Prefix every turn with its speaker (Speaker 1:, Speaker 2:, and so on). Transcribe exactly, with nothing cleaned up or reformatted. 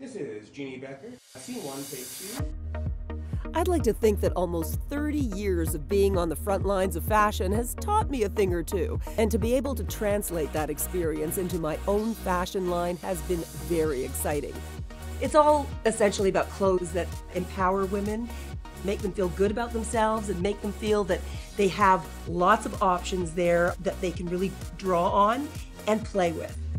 Speaker 1: This is Jeanne Beker. Scene one, take two.
Speaker 2: I'd like to think that almost thirty years of being on the front lines of fashion has taught me a thing or two, and to be able to translate that experience into my own fashion line has been very exciting. It's all essentially about clothes that empower women, make them feel good about themselves, and make them feel that they have lots of options there that they can really draw on and play with.